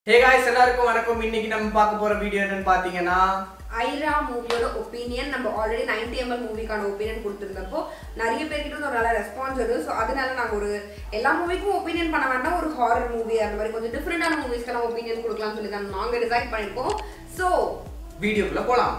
Hey guys, எல்லாருக்கும் வணக்கம். இன்னைக்கு நம்ம பார்க்க போற வீடியோ என்னன்னு பாத்தீங்கன்னா ஐரா மூவியோட ஒபினியன். நம்ம ஆல்ரெடி 90 ml மூவிக்கான ஒபினியன் கொடுத்திருந்தப்போ நிறைய பேர்கிட்ட ஒரு நல்ல ரெஸ்பான்ஸ் வருது. ஸோ அதனால நாங்கள் ஒரு எல்லா மூவிக்கும் ஒபினியன் பண்ண வேண்டாம், ஒரு ஹாரர் மூவி அந்த மாதிரி கொஞ்சம் டிஃப்ரெண்டான மூவிஸ்க்கெல்லாம் ஒபினியன் கொடுக்கலாம்னு சொல்லி தான் நாங்கள் டிசைட் பண்ணியிருக்கோம். ஸோ வீடியோக்குள்ள போலாம்.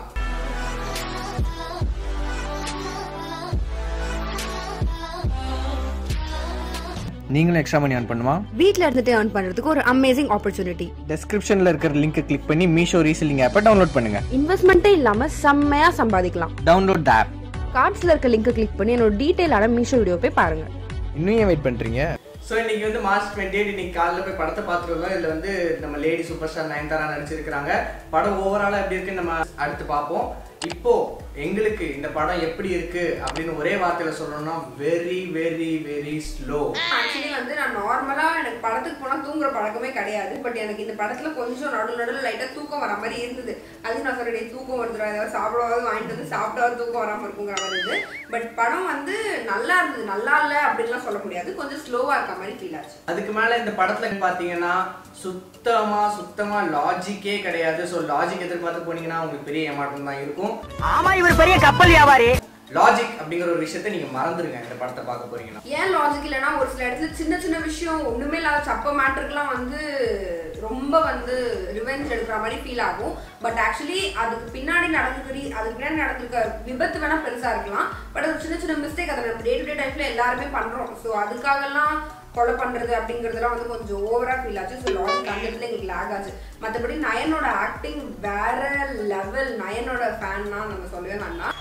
நீங்களும் எக்ஸ்ட்ரா மணி ஆன் பண்ணுமா? வீட்ல இருந்துட்டு earn பண்றதுக்கு ஒரு அமேசிங் ஆப்பர்ச்சுனிட்டி. டிஸ்கிரிப்ஷன்ல இருக்கிற லிங்கை கிளிக் பண்ணி மீஷோ ரீசெல்லிங் ஆப்பை டவுன்லோட் பண்ணுங்க. இன்வெஸ்ட்மெண்ட்டே இல்லாம செம்மையா சம்பாதிக்கலாம். Download the app. கார்ட்ஸ்ல இருக்க லிங்கை கிளிக் பண்ணி என்னோட டீடைலான மீஷோ வீடியோ போய் பாருங்க. இன்னும் ஏன் வெயிட் பண்றீங்க? ஸோ இன்னைக்கு வந்து மார்ச் 28 இன்னைக்கு காலையில் போய் படத்தை பார்த்துருக்கோம். இதில் வந்து நம்ம லேடி சூப்பர் ஸ்டார் நயன்தாரா நடிச்சிருக்கிறாங்க. படம் ஓவராலாக எப்படி இருக்குன்னு நம்ம அடுத்து பார்ப்போம். இப்போ எங்களுக்கு இந்த படம் எப்படி இருக்கு அப்படின்னு ஒரே வார்த்தையில சொல்லணும்னா very very very slow. Actually வந்து நான் நார்மலா எனக்கு படத்துக்கு போனா தூங்குற பழக்கமே கிடையாது. பட் எனக்கு இந்த படத்துல கொஞ்சம் நடுவில் லைட்டா தூக்கம் வர மாதிரி இருந்தது. அது நான் சொல்றேன், தூக்கம் வருதுடா, ஏதாவது சாப்பிடாவது வாங்கிட்டு வந்து சாப்பிடாவது தூக்கம் வராம இருக்குங்கிற மாதிரி இருந்தது. பட் படம் வந்து நல்லா இருந்தது, நல்லா இல்ல அப்படின்லாம் சொல்ல முடியாது, கொஞ்சம் ஸ்லோவா இருக்க மாதிரி ஃபீல் ஆச்சு. அதுக்கு மேல இந்த படத்துல பாத்தீங்கன்னா சுத்தமா லாஜிக்கே கிடையாது. ஸோ லாஜிக் எதிர்பார்த்து போனீங்கன்னா உங்களுக்கு பெரிய ஏமாற்றம் தான் இருக்கும். ஆமா, இவர் பெரிய கப்பல் வியாபாரி. லாஜிக் அப்படிங்கிற ஒரு விஷயத்தை நீங்க மறந்துருங்க இந்த படத்தை பார்க்க போறீங்கன்னா. ஏன் லாஜிக் இல்லைன்னா ஒரு சில இடத்துல சின்ன சின்ன விஷயம் ஒண்ணுமே இல்லாத சப்ப மேட்டருக்குலாம் வந்து ரொம்ப வந்து ரிவெஞ்ச் எடுக்கிற மாதிரி ஃபீல் ஆகும். பட் ஆக்சுவலி அதுக்கு பின்னாடி நடந்திருக்க விபத்து வேணா பெருசா இருக்கலாம். பட் அது சின்ன சின்ன மிஸ்டேக் அதை நம்ம டே டு டே லைஃப்ல எல்லாருமே பண்றோம். ஸோ அதுக்காகலாம் கொலை பண்றது அப்படிங்கறதுலாம் வந்து கொஞ்சம் ஓவரா ஃபீல் ஆச்சு. ஸோ லாஜிக் அந்த இடத்துல எங்களுக்கு லேக் ஆச்சு. மற்றபடி நயனோட ஆக்டிங் வேற லெவல். நயனோட ஃபேன்னா நம்ம சொல்லவே வேண்டாம்.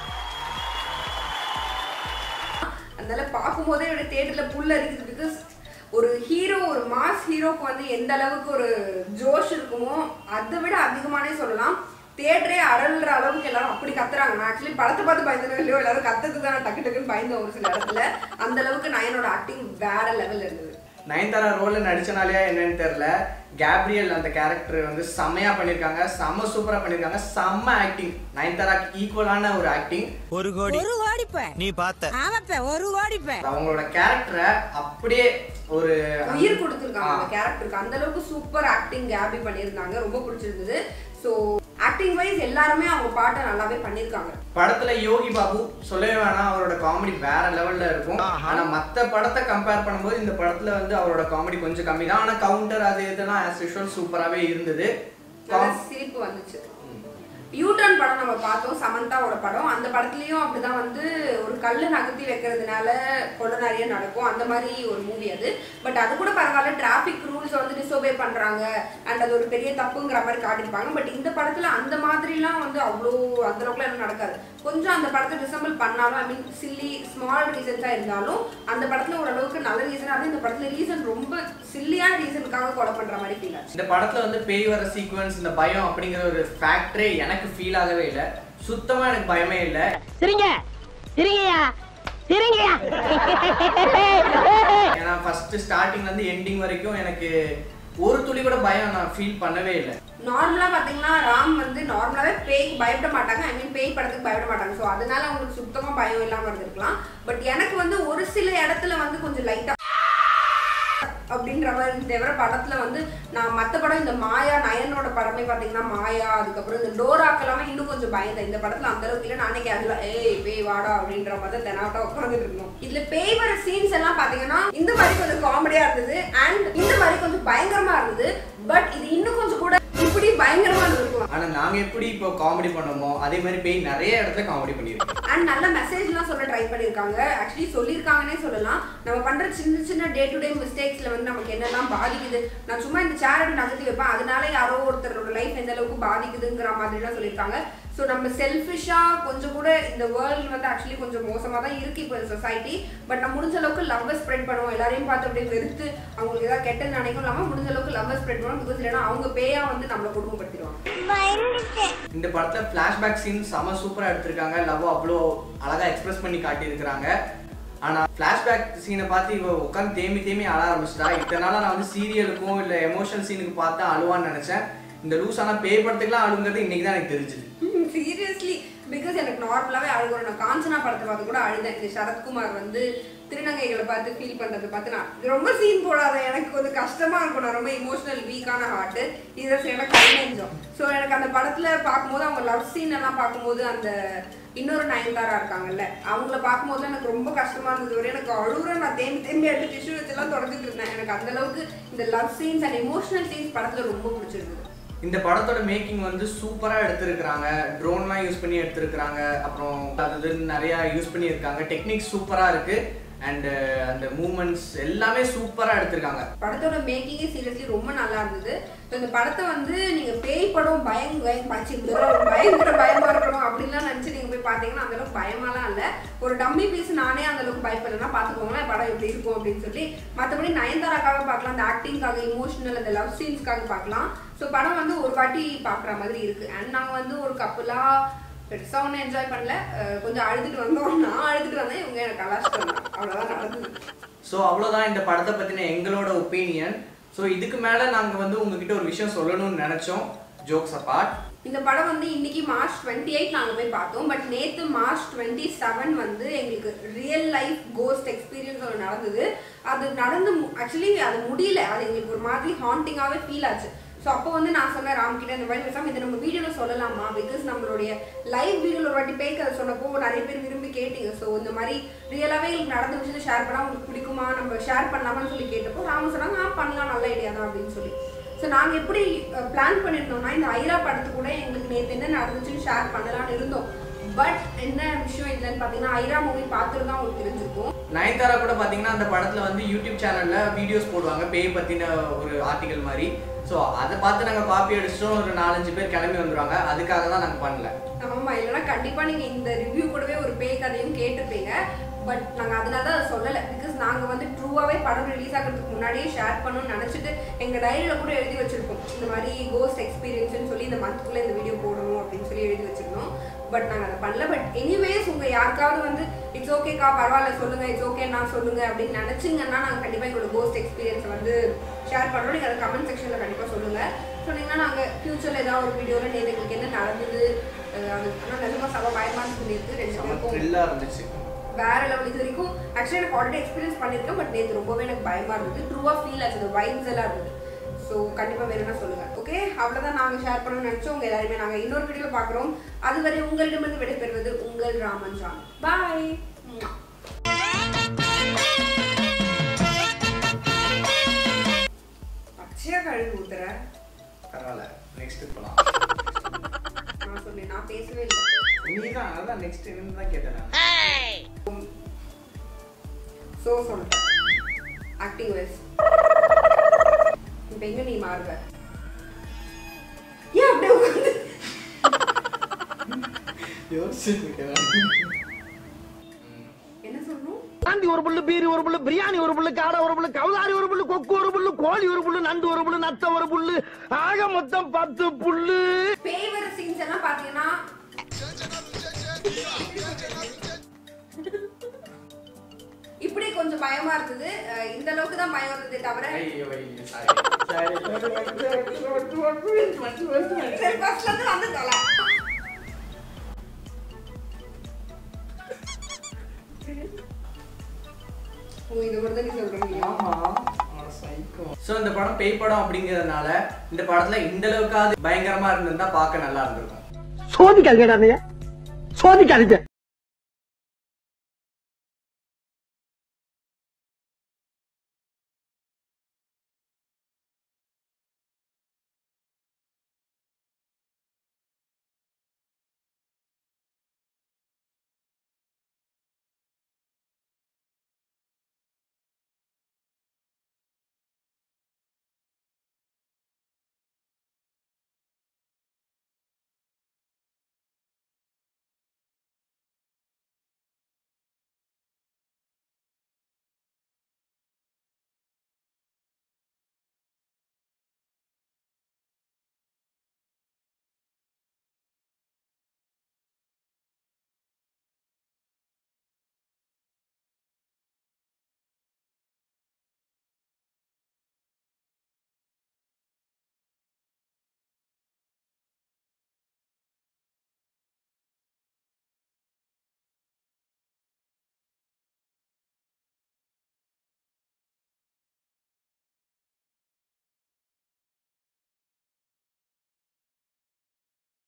அதனால பார்க்கும்போதே என்னோட தியேட்டர்ல புல் அரிக்குது. பிகாஸ் ஒரு ஹீரோ, ஒரு மாஸ் ஹீரோக்கு வந்து எந்த அளவுக்கு ஒரு ஜோஷ் இருக்குமோ அதை விட அதிகமானே சொல்லலாம். தியேட்டரே அறல்ற அளவுக்கு எல்லாரும் அப்படி கத்துறாங்க. நான் ஆக்சுவலி படத்தை பார்த்து பயந்தனோ இல்லையோ, எல்லாரும் கத்துக்கு தான் டக்கு டக்குன்னு பயந்தோம் ஒரு சில இடத்துல. அந்த அளவுக்கு நயனோட ஆக்டிங் வேற லெவல் இருந்தது. நயன்தாரா ரோல்ல நடிச்சனாலயா என்னன்னு தெரியல, கேப்ரியல் அந்த கேரக்டர் வந்து செம்மையா பண்ணிருக்காங்க, செம்ம சூப்பரா பண்ணிருக்காங்க, செம்ம ஆக்டிங். நயன்தாராக்கு ஈக்குவலான ஒரு ஆக்டிங். ஒரு கோடிப்ப நீ பார்த்த ஆமாப்ப ஒரு கோடிப்ப அவங்களோட கேரக்டரை அப்படியே ஒரு உயிர் கொடுத்துருக்காங்க அந்த கேரக்டருக்கு. அந்த அளவுக்கு சூப்பர் ஆக்டிங் கேபி பண்ணியிருந்தாங்க, ரொம்ப பிடிச்சிருந்தது. ஸோ ஆக்டிங் வைஸ் எல்லாருமே அவங்க பாட்டை நல்லாவே பண்ணியிருக்காங்க. படத்துல யோகி பாபு சொல்லவே வேணாம், அவரோட காமெடி வேற லெவல்ல இருக்கும். ஆனா மத்த படத்தை கம்பேர் பண்ணும்போது இந்த படத்துல வந்து அவரோட காமெடி கொஞ்சம் கம்மி தான். ஆனா கவுண்டர் அது இதெல்லாம் ஆஸ் யூஷுவல் சூப்பராகவே இருந்தது. சிரிப்பு வந்துச்சு. யூடர்ன் படம் நம்ம பார்த்தோம், சமந்தாவோட படம். அந்த படத்துலயும் அப்படிதான் வந்து ஒரு கல்லு நகர்த்தி வைக்கிறதுனால கொலை நிறைய நடக்கும், அந்த மாதிரி ஒரு மூவி அது. பட் அது கூட பரவாயில்ல, டிராபிக் ரூல்ஸ் வந்து டிசோபே பண்றாங்க அண்ட் அது ஒரு பெரிய தப்புங்கிற மாதிரி காட்டியிருப்பாங்க. பட் இந்த படத்துல அந்த மாதிரிலாம் வந்து அவ்வளோ அந்த அளவுக்குலாம் எதுவும் நடக்காது. கொஞ்சம் அந்த படத்தை டிசம்பிள் பண்ணாலும், ஐ மீன் சில்லி ஸ்மால் ரீசன்ஸா இருந்தாலும் அந்த படத்துல ஓரளவுக்கு நல்ல ரீசனா இருந்து, இந்த படத்துல ரீசன் ரொம்ப சில்லியான ரீசனுக்காக கொலை பண்ற மாதிரி ஃபீல் ஆச்சு. இந்த படத்துல வந்து பேய் வர சீக்வன்ஸ், இந்த பயம் அப்படிங்கிற ஒரு ஃபேக்டரே எனக்கு ஃபீல் ஆகவே இல்லை. சுத்தமா எனக்கு பயமே இல்லை. ஏன்னா ஃபர்ஸ்ட் ஸ்டார்டிங்ல இருந்து எண்டிங் வரைக்கும் எனக்கு ஒரு துளி கூட பயம் நான் ஃபீல் பண்ணவே இல்லை. நார்மலா பாத்தீங்கன்னா ராம் வந்து நார்மலாவே பேய்க்கு பயப்பட மாட்டாங்க, ஐ மீன் பேய் படத்துக்கு பயப்பட மாட்டாங்க. ஸோ அதனால அவங்களுக்கு சுத்தமா பயம் இல்லாம இருந்திருக்கலாம். பட் எனக்கு வந்து ஒரு சில இடத்துல வந்து கொஞ்சம் லைட்டா அப்படின்ற மாதிரி தவிர படத்துல வந்து நான் மற்ற படம் இந்த மாயா நயனோட படமே பாத்தீங்கன்னா மாயா, அதுக்கப்புறம் இந்த டோராக்கு எல்லாமே இன்னும் கொஞ்சம் பயந்தேன். இந்த படத்துல அந்த அளவுக்கு இல்லை. நானே கேட்கல ஏய் பேய் வாடா அப்படின்ற மாதிரி தெனாவட்டா உட்காந்துட்டு இருந்தோம். இதுல பேய் வர சீன்ஸ் எல்லாம் பாத்தீங்கன்னா இந்த மாதிரி கொஞ்சம் காமெடியா இருந்தது அண்ட் இந்த மாதிரி கொஞ்சம் பயங்கரமா இருந்தது. பட் இது இன்னும் கொஞ்சம் கூட இப்படி பயங்கரமா இருக்கும். ஆனா நாங்க எப்படி இப்போ காமெடி பண்ணோமோ அதே மாதிரி பேய் நிறைய இடத்துல காமெடி பண்ணிருக்கோம். அண்ட் நல்ல மெசேஜ்லாம் சொல்ல ட்ரை பண்ணியிருக்காங்க. ஆக்சுவலி சொல்லியிருக்காங்கன்னே சொல்லலாம். நம்ம பண்ற சின்ன சின்ன டே டு டே மிஸ்டேக்ஸ்ல வந்து நமக்கு என்னெல்லாம் பாதிக்குது. நான் சும்மா இந்த சேர் அப்படி நகர்த்தி வைப்பேன், அதனால யாரோ ஒருத்தரோட லைஃப் எந்த அளவுக்கு பாதிக்குதுங்கிற மாதிரிலாம் சொல்லியிருக்காங்க. ஸோ நம்ம செல்ஃபிஷா கொஞ்சம் கூட இந்த வேர்ல்டு வந்து ஆக்சுவலி கொஞ்சம் மோசமா தான் இருக்கு இப்போ சொசைட்டி. பட் நம்ம முடிஞ்ச அளவுக்கு லவ்வை ஸ்ப்ரெட் பண்ணுவோம். எல்லாரையும் பார்த்து அப்படியே வெறுத்து அவங்களுக்கு ஏதாவது கெட்டது நினைக்கும் இல்லாமல் முடிஞ்ச அளவுக்கு லவ்வை ஸ்ப்ரெட் பண்ணுவோம். பிகாஸ் இல்லைன்னா அவங்க பேயா வந்து நம்மளை குடும்பப்படுத்திடுவாங்க. இந்த படத்துல பிளாஷ்பேக் சீன் செம சூப்பரா எடுத்திருக்காங்க. லவ் அவ்வளோ அழகா எக்ஸ்பிரஸ் பண்ணி காட்டியிருக்கிறாங்க. ஆனா பிளாஷ்பேக் சீனை பார்த்து இவ உட்காந்து தேமி அழ ஆரம்பிச்சிட்டா. இதனால நான் வந்து சீரியலுக்கும் இல்லை எமோஷனல் சீனுக்கு பார்த்தா அழுவான்னு நினைச்சேன். இந்த லூஸ் ஆனா பேய் படத்துக்குலாம் அழுங்கிறது இன்னைக்கு தான் எனக்கு தெரிஞ்சுது. சீரியஸ்லி பிகாஸ் எனக்கு நார்மலாவே அழுகுறேன். நான் காஞ்சனா படத்தை பார்த்து கூட அழுதேன். இந்த சரத்குமார் வந்து திருநங்கைகளை பார்த்து ஃபீல் பண்றதை பார்த்து நான் ரொம்ப சீன் போடாத, எனக்கு கொஞ்சம் கஷ்டமா இருக்கும். நான் ரொம்ப இமோஷனல் வீக்கான ஹார்ட், இதை எனக்கு அழுஞ்சோம். ஸோ எனக்கு அந்த படத்துல பார்க்கும்போது அவங்க லவ் சீன் எல்லாம் பார்க்கும்போது அந்த இன்னொரு நயன்தாரா இருக்காங்கல்ல அவங்கள பார்க்கும்போது எனக்கு ரொம்ப கஷ்டமா இருந்தது. ஒரு எனக்கு அழுகுற நான் தேம்பி எடுத்து டிஷ்யூ வச்செல்லாம் தொடர்ந்துட்டு இருந்தேன். எனக்கு அந்த அளவுக்கு இந்த love scenes and emotional scenes படத்துல ரொம்ப பிடிச்சிருந்தது. இந்த படத்தோட மேக்கிங் வந்து சூப்பரா எடுத்திருக்காங்க. ட்ரோன்லாம் யூஸ் பண்ணி எடுத்திருக்காங்க. அப்புறம் அது நிறைய யூஸ் பண்ணி இருக்காங்க. டெக்னிக்ஸ் சூப்பரா இருக்கு. அண்ட் அந்த மூமெண்ட்ஸ் எல்லாமே சூப்பரா எடுத்திருக்காங்க. படத்தோட மேக்கிங்கே சீரியஸ்லி ரொம்ப நல்லா இருந்தது. ஸோ இந்த படத்தை வந்து நீங்க பேய் படம் பயங்கர பயமா இருக்கணும் அப்படின்லாம் நினைச்சு நீங்க போய் பாத்தீங்கன்னா அந்த அளவுக்கு பயமாலாம் இல்ல. ஒரு டம்மி பீஸ் நானே அந்த அளவுக்கு பயப்படலன்னா பாத்துக்கோங்களேன் படம் எப்படி இருக்கும் அப்படின்னு சொல்லி. மற்றபடி நயன்தாராக்காக பார்க்கலாம், அந்த ஆக்டிங்காக, இமோஷனல், அந்த லவ் சீன்ஸ்க்காக பார்க்கலாம். ஸோ படம் வந்து ஒரு வாட்டி பாக்குற மாதிரி இருக்கு. அண்ட் நாங்க வந்து ஒரு கப்பலா பெருசா ஒன்றும் என்ஜாய் பண்ணல. கொஞ்சம் அழுதுட்டு வந்தோம். நான் அழுதுட்டு வந்தேன், இவங்க எனக்கு கலாச்சிட்டு வந்தாங்க. அவ்வளோதான் நடந்தது. ஸோ அவ்வளோதான் இந்த படத்தை பற்றின எங்களோட ஒப்பீனியன். ஸோ இதுக்கு மேலே நாங்கள் வந்து உங்ககிட்ட ஒரு விஷயம் சொல்லணும்னு நினச்சோம். ஜோக்ஸ் அபார்ட், இந்த படம் வந்து இன்னைக்கு March 28 நாங்கள் போய் பார்த்தோம். பட் நேற்று March 27 வந்து எங்களுக்கு ரியல் லைஃப் கோஸ்ட் எக்ஸ்பீரியன்ஸ் ஒன்று நடந்தது. அது நடந்து ஆக்சுவலி அது முடியல. அது எங்களுக்கு ஒரு மாதிரி ஹாண்டிங்காகவே ஃபீல் ஆச்சு. ஸோ அப்போ வந்து நான் சொன்னேன் ராம்கிட்ட, இந்த மாதிரி பேசாமல் இதை நம்ம வீடியோவில் சொல்லலாமா, பிகாஸ் நம்மளுடைய லைவ் வீடியோவில் ஒரு வாட்டி பேய் கதை சொன்னப்போ நிறைய பேர் விரும்பி கேட்டீங்க. ஸோ இந்த மாதிரி ரியலாகவே எங்களுக்கு நடந்த விஷயத்தை ஷேர் பண்ணால் உங்களுக்கு பிடிக்குமா, நம்ம ஷேர் பண்ணலாமான்னு சொல்லி கேட்டப்போ ராம சொன்னாங்க பண்ணலாம், நல்ல ஐடியா தான் அப்படின்னு சொல்லி. ஸோ நாங்கள் எப்படி பிளான் பண்ணியிருந்தோம்னா இந்த ஐரா படத்து கூட எங்களுக்கு நேற்று என்ன நடந்துச்சுன்னு ஷேர் பண்ணலான்னு இருந்தோம். பட் என்ன விஷயம் இல்லைன்னு பார்த்தீங்கன்னா ஐரா மூவி பார்த்துட்டு தான் உங்களுக்கு தெரிஞ்சிருக்கும். நயன்தாரா கூட பார்த்தீங்கன்னா அந்த படத்தில் வந்து யூடியூப் சேனலில் வீடியோஸ் போடுவாங்க பேய் பற்றின ஒரு ஆர்டிகல் மாதிரி. ஸோ அதை பார்த்து நாங்கள் காப்பி அடிச்சிட்டோம். ஒரு 4-5 பேர் கிளம்பி வந்துடுவாங்க. அதுக்காக தான் நாங்கள் பண்ணல. ஆமாம், இல்லைன்னா கண்டிப்பாக நீங்கள் இந்த ரிவ்யூ கூடவே ஒரு பேய் கதையும் கேட்டிருப்பீங்க. பட் நாங்கள் அதனால தான் அதை சொல்லலை. பிகாஸ் நாங்கள் வந்து ட்ரூவாகவே படம் ரிலீஸ் ஆகிறதுக்கு முன்னாடியே ஷேர் பண்ணணும்னு நினச்சிட்டு எங்கள் டைரியில் கூட எழுதி வச்சுருக்கோம். இந்த மாதிரி கோஸ்ட் எக்ஸ்பீரியன்ஸ்னு சொல்லி இந்த மந்த்துக்குள்ளே இந்த வீடியோ போடணும் அப்படின்னு சொல்லி எழுதி வச்சுருந்தோம். பட் நாங்கள் அதை பண்ணல. பட் எனிவேஸ் உங்கள் யாருக்காவது வந்து இட்ஸ் ஓகேக்கா பரவாயில்ல சொல்லுங்கள், இட்ஸ் ஓகேன்னா சொல்லுங்கள் அப்படின்னு நினச்சிங்கன்னா நாங்கள் கண்டிப்பாக எங்களோட கோஸ்ட் எக்ஸ்பீரியன்ஸை வந்து ஷேர் பண்ணுறோம். நீங்கள் அதை கமெண்ட் செக்ஷனில் கண்டிப்பாக சொல்லுங்கள். சொன்னீங்கன்னா நாங்கள் ஃபியூச்சரில் ஏதாவது ஒரு வீடியோவில் நேற்று எங்களுக்கு என்ன நடந்தது, அது ஆனால் நிஜமாக சபை பயமாக சொல்லியிருக்கு. 2 பேருக்கும் இருந்துச்சு வேற லெவல். இது வரைக்கும் ஆக்சுவலி எனக்கு ஆல்ரெடி எக்ஸ்பீரியன்ஸ் பண்ணியிருக்கேன். பட் நேற்று ரொம்பவே எனக்கு பயமாக இருந்தது. ட்ரூவாக ஃபீல் ஆச்சு, அந்த வைப்ஸ் எல்லாம் இருந்தது. ஸோ கண்டிப்பாக வேணும்னா சொல்லுங்கள். ஓகே, அவ்வளோதான் நாங்கள் ஷேர் பண்ணணும்னு நினச்சோம். உங்கள் எல்லாருமே நாங்கள் இன்னொரு வீடியோவில் பார்க்குறோம். அதுவரை உங்களிடமிருந்து விடைபெறுவது உங்கள் ராமன் ஜான். பாய். பச்சையா கழுவி ஊத்துற பரவாயில்ல, நெக்ஸ்ட் போகலாம். நான் சொன்னேன், நான் பேசவே இல்லை. நீதான் அதான் நெக்ஸ்ட் என்னன்னு தான் கேட்டேன். ஸோ சொல்லிட்டேன் ஆக்டிங் வைஸ். இப்போ எங்க நீ மாறுவ? ஏன் அப்படியே உட்காந்து என்ன சொல்லணும்? ஆண்டி ஒரு புல்லு, பீரி ஒரு புல்லு, பிரியாணி ஒரு புல்லு, காடை ஒரு புல்லு, கவுதாரி ஒரு புல்லு, கொக்கு ஒரு புல்லு, கோழி ஒரு புல்லு, நண்டு ஒரு புல்லு, நத்த ஒரு புல்லு, ஆக மொத்தம் 10 புல்லு. பேய் வர சீன்ஸ் எல்லாம் பாத்தீங்கன்னா இப்படி கொஞ்சம் பயமா இருந்தது. இந்த அளவுக்கு தான் பயம் இருந்ததே தவிர இந்த படம் பேய் படம் அப்படிங்கறதுனால இந்த படத்துல இந்த அளவுக்கு பயங்கரமா இருந்திருந்தா பார்க்க நல்லா இருந்திருக்கும். சோதிக்காதீங்க, சோதிக்காதீங்க.